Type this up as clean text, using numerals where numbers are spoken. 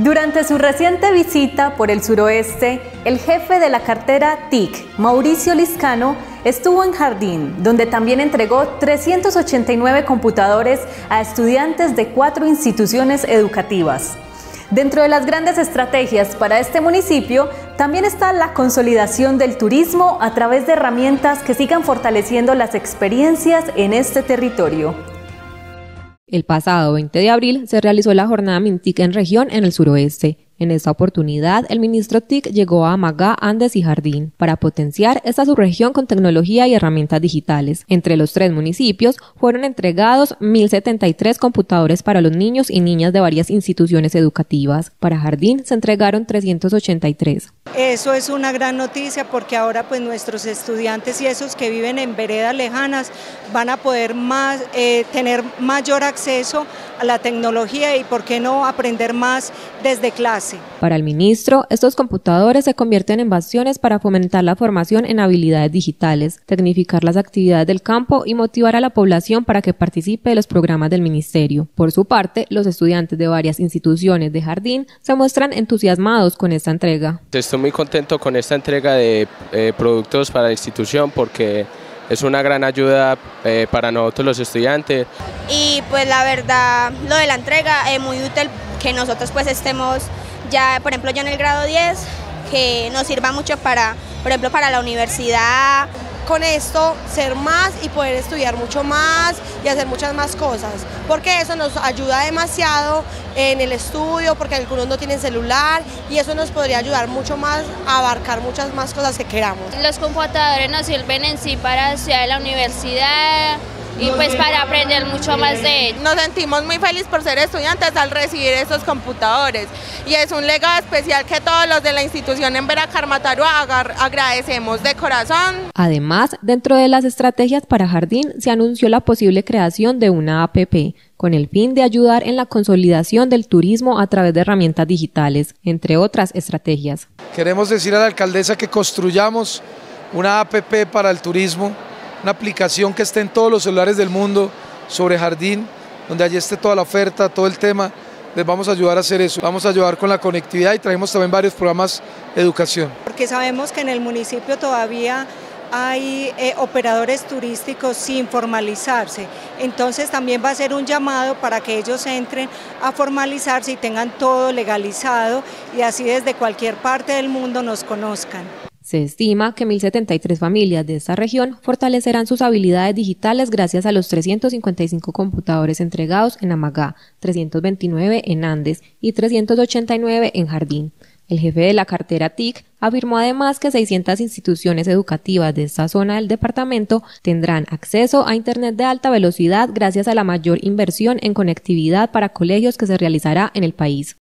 Durante su reciente visita por el suroeste, el jefe de la cartera TIC, Mauricio Liscano, estuvo en Jardín, donde también entregó 389 computadores a estudiantes de 4 instituciones educativas. Dentro de las grandes estrategias para este municipio, también está la consolidación del turismo a través de herramientas que sigan fortaleciendo las experiencias en este territorio. El pasado 20 de abril se realizó la jornada Mintic en región en el suroeste. En esta oportunidad, el ministro TIC llegó a Amagá, Andes y Jardín para potenciar esta subregión con tecnología y herramientas digitales. Entre los 3 municipios fueron entregados 1.073 computadores para los niños y niñas de varias instituciones educativas. Para Jardín se entregaron 383. Eso es una gran noticia porque ahora pues nuestros estudiantes y esos que viven en veredas lejanas van a poder tener mayor acceso a la tecnología y por qué no aprender más desde clase. Para el ministro, estos computadores se convierten en bastiones para fomentar la formación en habilidades digitales, tecnificar las actividades del campo y motivar a la población para que participe de los programas del ministerio. Por su parte, los estudiantes de varias instituciones de Jardín se muestran entusiasmados con esta entrega. Estoy muy contento con esta entrega de productos para la institución porque es una gran ayuda para nosotros los estudiantes. Y pues la verdad, lo de la entrega es muy útil que nosotros pues estemos ya, por ejemplo, yo en el grado 10, que nos sirva mucho para, por ejemplo, para la universidad. Con esto ser más y poder estudiar mucho más y hacer muchas más cosas, porque eso nos ayuda demasiado en el estudio, porque algunos no tienen celular y eso nos podría ayudar mucho más a abarcar muchas más cosas que queramos. Los computadores nos sirven en sí para estudiar en la universidad y pues para aprender mucho más de ellos. Nos sentimos muy felices por ser estudiantes al recibir estos computadores y es un legado especial que todos los de la institución en Veracarmatarua agradecemos de corazón. Además, dentro de las estrategias para Jardín se anunció la posible creación de una APP con el fin de ayudar en la consolidación del turismo a través de herramientas digitales, entre otras estrategias. Queremos decir a la alcaldesa que construyamos una APP para el turismo, una aplicación que esté en todos los celulares del mundo sobre Jardín, donde allí esté toda la oferta, todo el tema. Les vamos a ayudar a hacer eso, vamos a ayudar con la conectividad y traemos también varios programas de educación. Porque sabemos que en el municipio todavía hay operadores turísticos sin formalizarse, entonces también va a ser un llamado para que ellos entren a formalizarse y tengan todo legalizado y así desde cualquier parte del mundo nos conozcan. Se estima que 1.073 familias de esta región fortalecerán sus habilidades digitales gracias a los 355 computadores entregados en Amagá, 329 en Andes y 389 en Jardín. El jefe de la cartera TIC afirmó además que 600 instituciones educativas de esta zona del departamento tendrán acceso a Internet de alta velocidad gracias a la mayor inversión en conectividad para colegios que se realizará en el país.